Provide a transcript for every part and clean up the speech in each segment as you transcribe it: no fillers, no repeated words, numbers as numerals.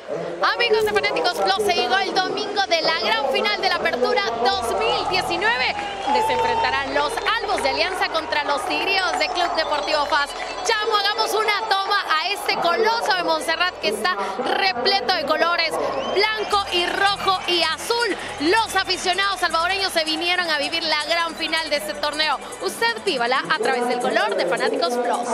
Amigos de Fanáticos Plus, se llegó el domingo de la gran final de la Apertura 2019, donde se enfrentarán los Albos de Alianza contra los Tigrillos de Club Deportivo FAS. Chamo, hagamos una toma a este coloso de Montserrat que está repleto de colores blanco y rojo y azul. Los aficionados salvadoreños se vinieron a vivir la gran final de este torneo. Usted vívala a través del color de Fanáticos Plus.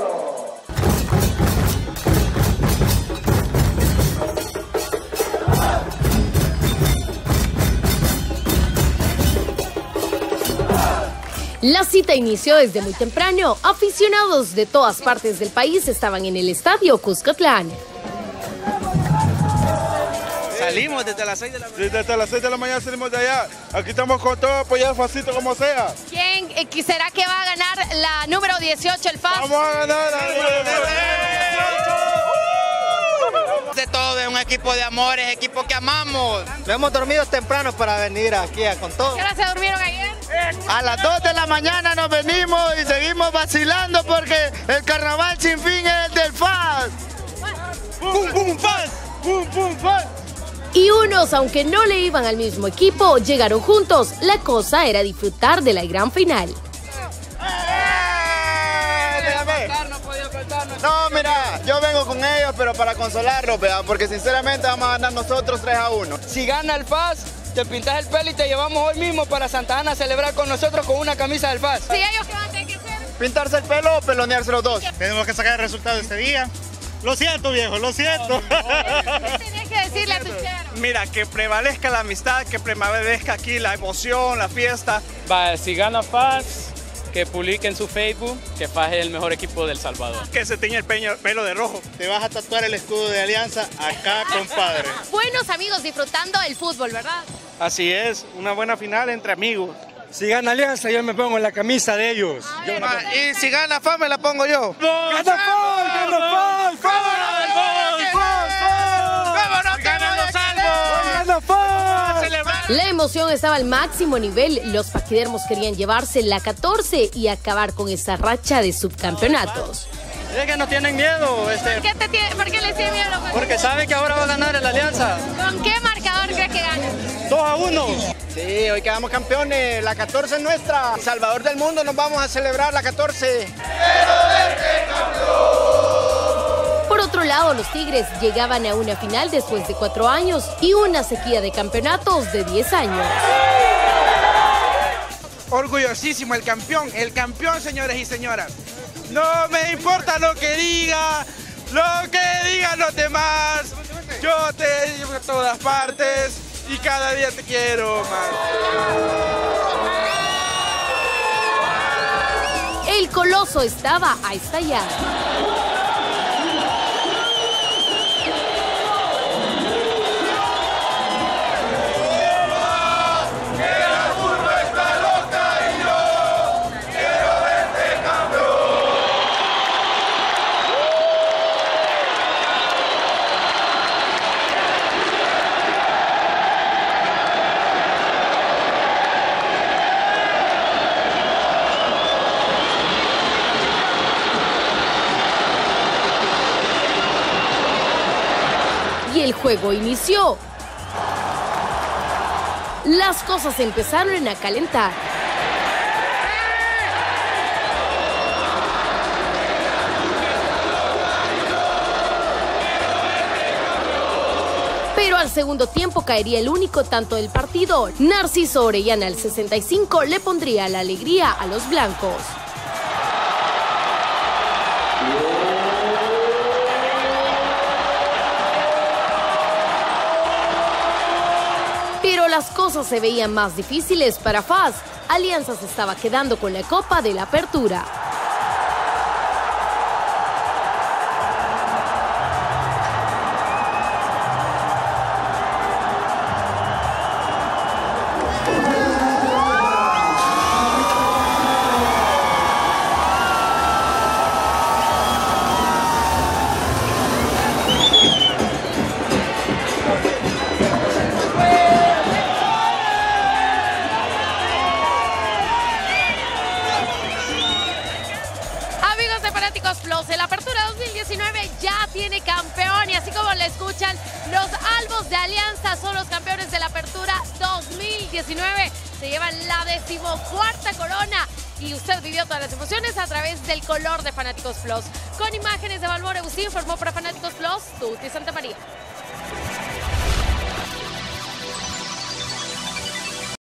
La cita inició desde muy temprano. Aficionados de todas partes del país estaban en el estadio Cuscatlán. Salimos desde las 6 de la mañana. Desde las 6 de la mañana salimos de allá. Aquí estamos con todo, apoyar Fasito como sea. ¿Quién será que va a ganar la número 18, el FAS? Vamos a ganar la número 18. De todo, es un equipo de amores, equipo que amamos. Nos hemos dormido temprano para venir aquí con todo. ¿Qué hora se durmieron ayer? A las 2 de la mañana nos venimos y seguimos vacilando porque el carnaval sin fin es el del FAS. ¡Pum, pum, FAS! ¡Pum, pum, FAS! Y unos, aunque no le iban al mismo equipo, llegaron juntos. La cosa era disfrutar de la gran final. No, mira, yo vengo con ellos, pero para consolarlos, porque sinceramente vamos a ganar nosotros 3-1. Si gana el FAS, te pintas el pelo y te llevamos hoy mismo para Santa Ana a celebrar con nosotros con una camisa del FAS. ¿Sí, ellos qué van a tener que hacer? ¿Pintarse el pelo o pelonearse los dos? Tenemos que sacar el resultado este día. Lo siento, viejo, lo siento. ¿Qué tenés que decirle a tu chero? Mira, que prevalezca la amistad, que prevalezca aquí la emoción, la fiesta. Si gana FAS, que publique en su Facebook que FAS es el mejor equipo del Salvador. Que se tiñe el pelo de rojo. Te vas a tatuar el escudo de Alianza acá, compadre. Buenos amigos disfrutando del fútbol, ¿verdad? Así es, una buena final entre amigos. Si gana Alianza, yo me pongo en la camisa de ellos. Y si gana FAS, me la pongo yo. ¡Gana FAS! ¡Gana FAS! ¡Vámonos, ganan los Albos! ¡Gana FAS! La emoción estaba al máximo nivel. Los paquidermos querían llevarse la 14 y acabar con esa racha de subcampeonatos. Es que no tienen miedo. ¿Por qué les tiene miedo? Porque saben que ahora va a ganar el Alianza. ¿Con qué marcador crees que gane? 2-1. Sí, hoy quedamos campeones, la 14 es nuestra. Salvador del mundo, nos vamos a celebrar la 14. Por otro lado, los Tigres llegaban a una final después de 4 años y una sequía de campeonatos de 10 años. Orgullosísimo el campeón, señores y señoras. No me importa lo que digan los demás. Yo te llevo a todas partes y cada día te quiero más. El coloso estaba a estallar. Y el juego inició. Las cosas empezaron a calentar. Pero al segundo tiempo caería el único tanto del partido. Narciso Orellana al 65 le pondría la alegría a los blancos. Pero las cosas se veían más difíciles para FAS. Alianza se estaba quedando con la Copa de la Apertura. escuchan, los Albos de Alianza son los campeones de la Apertura 2019. Se llevan la 14ª corona y usted vivió todas las emociones a través del color de Fanáticos Plus. Con imágenes de Balmore Busí, informó para Fanáticos Plus, Tuti Santamaría.